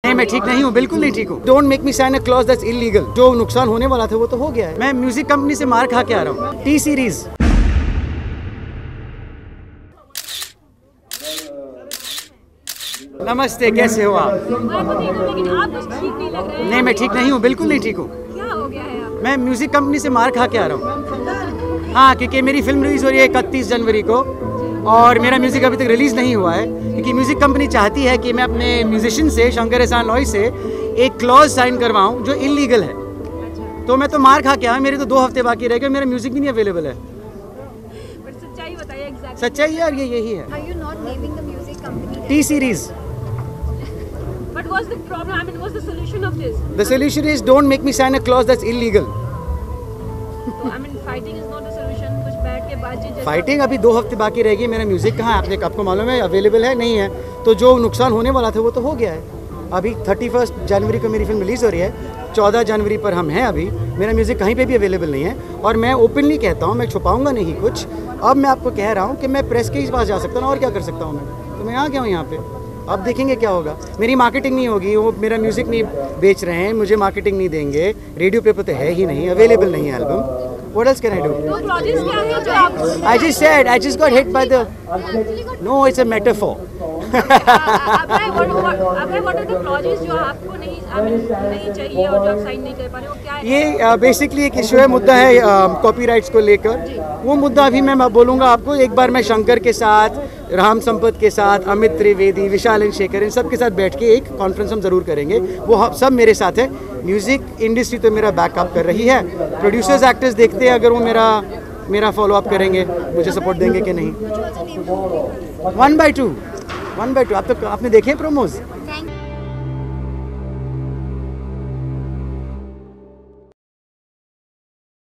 नहीं, मैं ठीक नहीं हूँ, बिल्कुल नहीं ठीक हूँ। Don't make me sign a clause that's illegal. जो नुकसान होने वाला था वो तो हो गया है। मैं म्यूजिक कंपनी से मार खा के आ रहा हूँ। T Series. नमस्ते, कैसे हो आप? लेकिन आप कुछ ठीक नहीं लग रहे हैं। नहीं, मैं ठीक नहीं हूँ, बिल्कुल नहीं ठीक हूँ। क्या हो गया है आप? मैं म्यूजिक कंपनी से मार खा के आ रहा हूँ। हाँ, क्योंकि मेरी फिल्म रिलीज हो रही है 31 जनवरी को और मेरा म्यूजिक अभी तक रिलीज नहीं हुआ है, क्योंकि म्यूजिक कंपनी चाहती है कि मैं अपने म्यूजिशियन से, शंकर एहसान लॉय से, एक क्लॉज साइन करवाऊँ जो इलीगल है। तो मैं तो मार खा के आया, मेरे तो 2 हफ्ते बाकी रह गए, मेरा म्यूजिक भी नहीं अवेलेबल है। सच्चाई बताइए एग्जैक्टली। सच्चाई यार यही है। Are you not naming the music company? T Series. What was the problem? I mean, what's the solution of this? The solution is don't make me sign a clause that's illegal. So, I mean, fighting is not the solution. कुछ बैठ के बातचीत जैसा। Fighting अभी 2 हफ्ते बाकी रहेगी। मेरा म्यूजिक कहाँ है? आपको मालूम है अवेलेबल है नहीं है? तो जो नुकसान होने वाला था वो तो हो गया है। अभी 31 जनवरी को मेरी फिल्म रिलीज हो रही है, 14 जनवरी पर हम हैं। अभी मेरा म्यूजिक कहीं पे भी अवेलेबल नहीं है और मैं ओपनली कहता हूँ, मैं छुपाऊंगा नहीं कुछ। अब मैं आपको कह रहा हूँ कि मैं प्रेस के पास जा सकता हूँ और क्या कर सकता हूँ मैं, तो मैं यहाँ क्या हूँ यहाँ पे। अब देखेंगे क्या होगा। मेरी मार्केटिंग नहीं होगी, वो मेरा म्यूजिक नहीं बेच रहे हैं, मुझे मार्केटिंग नहीं देंगे, रेडियो पे तो है ही नहीं, अवेलेबल नहीं है album. What else can I do? तो प्रोजेक्ट्स क्या है जो आप? I just got hit by the. No, it's a metaphor. अगर what are the projects जो आपको नहीं चाहिए और जो आप साइन नहीं कर पा रहे हो, क्या है? ये बेसिकली एक इशू है, मुद्दा है कॉपीराइट्स को लेकर। वो मुद्दा अभी मैं बोलूँगा आपको। एक बार मैं शंकर के साथ, राम संपत के साथ, अमित त्रिवेदी, विशाल शेखर, इन सब के साथ बैठ के एक कॉन्फ्रेंस हम ज़रूर करेंगे। वो सब मेरे साथ है। म्यूज़िक इंडस्ट्री तो मेरा बैकअप कर रही है, प्रोड्यूसर्स एक्टर्स देखते हैं अगर वो मेरा फॉलोअप करेंगे, मुझे सपोर्ट देंगे कि नहीं। 1 by 2 आप तो आपने देखे प्रोमोज?